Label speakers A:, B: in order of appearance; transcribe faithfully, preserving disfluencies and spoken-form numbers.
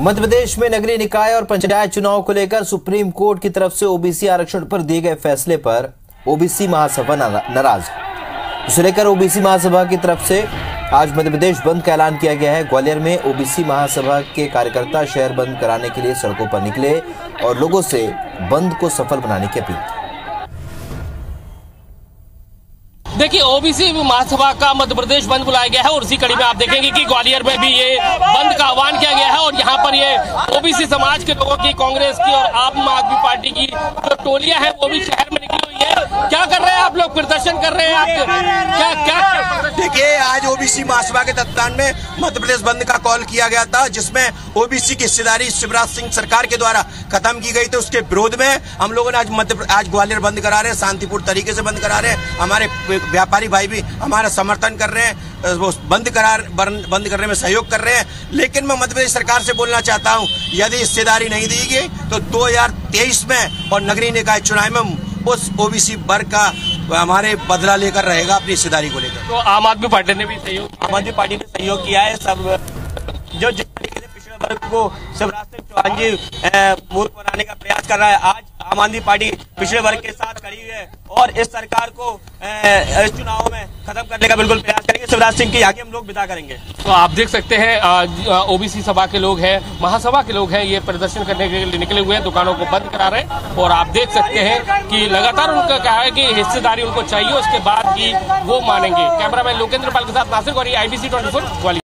A: मध्य प्रदेश में नगरीय निकाय और पंचायत चुनाव को लेकर सुप्रीम कोर्ट की तरफ से ओबीसी आरक्षण पर दिए गए फैसले पर ओबीसी महासभा नाराज। इसे लेकर ओबीसी महासभा की तरफ से आज मध्य प्रदेश बंद का ऐलान किया गया है। ग्वालियर में ओबीसी महासभा के कार्यकर्ता शहर बंद कराने के लिए सड़कों पर निकले और लोगों से बंद को सफल बनाने की अपील की।
B: देखिए, ओबीसी महासभा का मध्य प्रदेश बंद बुलाया गया है और उसी कड़ी में आप देखेंगे कि ग्वालियर में भी ये बंद का आह्वान किया गया है और यहाँ पर ये ओबीसी समाज के लोगों की, कांग्रेस की और आम आदमी पार्टी की जो टोलियां हैं वो भी शहर में निकली हुई है। क्या कर रहे हैं आप लोग? प्रदर्शन कर रहे हैं आप? क्या क्या
C: देखिए, आज ओबीसी महासभा के तत्वाधान में मध्य प्रदेश बंद का कॉल किया गया था, जिसमें ओबीसी की हिस्सेदारी शिवराज सिंह सरकार के द्वारा खत्म की गई थी। उसके विरोध में हम लोगों ने आज मध्य आज ग्वालियर बंद करा रहे हैं, शांतिपूर्ण तरीके से बंद करा रहे हैं। हमारे व्यापारी भाई भी हमारा समर्थन कर रहे हैं, वो बंद करार बंद करने में सहयोग कर रहे हैं। लेकिन मैं मध्य प्रदेश सरकार से बोलना चाहता हूं, यदि हिस्सेदारी नहीं दी गई तो दो हजार तेईस में और नगरीय निकाय चुनाव में उस ओबीसी वर्ग का हमारे बदला लेकर रहेगा अपनी हिस्सेदारी को लेकर।
B: तो आम आदमी पार्टी ने भी सहयोग
C: आम आदमी पार्टी ने सहयोग किया है। सब जो जिस तरीके से पिछड़े वर्ग को शिवराज सिंह चौहान जी मूर्ख बनाने का प्रयास कर रहा है, आज आम आदमी पार्टी पिछड़े वर्ग के साथ खड़ी है और इस सरकार को इस चुनाव में खत्म करने का बिल्कुल प्रयास करेंगे। शिवराज सिंह की आगे हम लोग विदा करेंगे।
B: तो आप देख सकते हैं ओबीसी सभा के लोग हैं, महासभा के लोग हैं, ये प्रदर्शन करने के लिए निकले हुए हैं, दुकानों को बंद करा रहे हैं और आप देख सकते हैं कि लगातार उनका कहा है कि हिस्सेदारी उनको चाहिए, उसके बाद ही वो मानेंगे। कैमरामैन लोकेंद्र पाल के साथ Nasir Ghauri, IBC twenty four Gwalior.